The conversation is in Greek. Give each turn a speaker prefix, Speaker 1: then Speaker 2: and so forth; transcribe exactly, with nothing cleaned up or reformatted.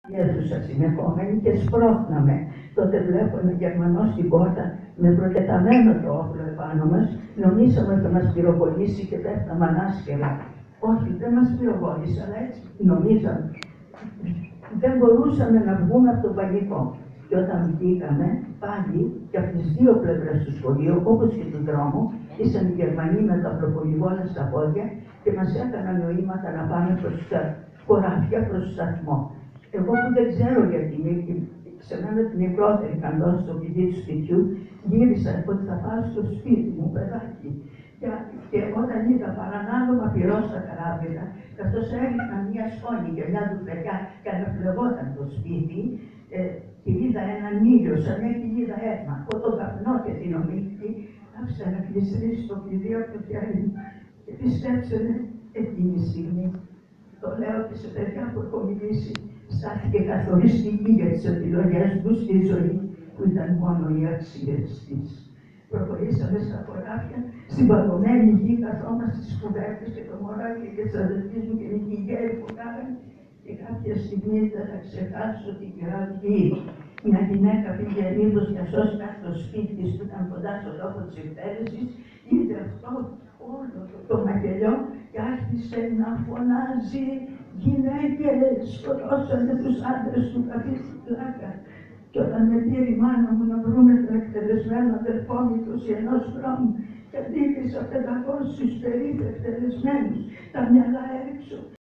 Speaker 1: Η αίθουσα συνεχόμενη και σπρώχναμε. Τότε βλέπω ένα Γερμανό στην πόρτα με προτεταμένο το όπλο επάνω μας. Νομίσαμε ότι θα μας πυροβολήσει και πέφταμε ανάσκελα. Όχι, δεν μας πυροβόλησε, αλλά έτσι νομίζαμε. Δεν μπορούσαμε να βγούμε από το πανικό. Και όταν βγήκαμε, πάλι και από τις δύο πλευρές του σχολείου, όπως και του δρόμου, ήσαν οι Γερμανοί με τα προπολιγόνα στα πόδια και μας έκαναν νοήματα να πάμε προς τα χωράφια, προς το σταθμό. Εγώ που δεν ξέρω γιατί, σε μένα την μικρότερη είχαν δώσει το κλειδί του σπιτιού, γύρισα ότι θα πάω στο σπίτι μου, παιδάκι. Και, και όταν είδα παρανάλωμα πυρό στα καράβια, καθώς έριχνα μια σκόνη και μια ντουφλεκιά και αναπλεγόταν το σπίτι, ε, και είδα έναν ήλιο, σαν έχει είδα αίμα, από τον καπνό και την ομίχτη, άφησα να κλειστρήσει το κλειδί από το χέρι μου. Και πιστέψτε με, εκείνη τη στιγμή, το λέω και σε παιδιά που έχω μιλήσει, στάθηκε καθοριστική για τις επιλογές του στη ζωή, που ήταν μόνο οι αξίες της. Προχωρήσαμε στα χωράφια, στην παγωμένη γη, καθόμαστε στις κουβέρτες και το μωράκι και τις αδελφίες μου και οι γέροι που κάνανε. Και κάποια στιγμή δεν θα ξεχάσω την Κεραυνή. Μια γυναίκα πήγε μήπως για σώσει κάτι το σπίτι της που ήταν κοντά στον τόπο της εκτέλεσης, είδε αυτό όλο το, το μακελιό και άρχισε να φωνάζει «Γυναίκες, σκοτώσανε τους άντρες του καθίστη πλάκα». Και όταν με πήρε η μάνα μου να βρούμε τον εκτελεσμένο αδερφό μου είκοσι ενός χρόνου και αντίκρισα πεντακόσιους περίπου εκτελεσμένους, τα μυαλά έξω.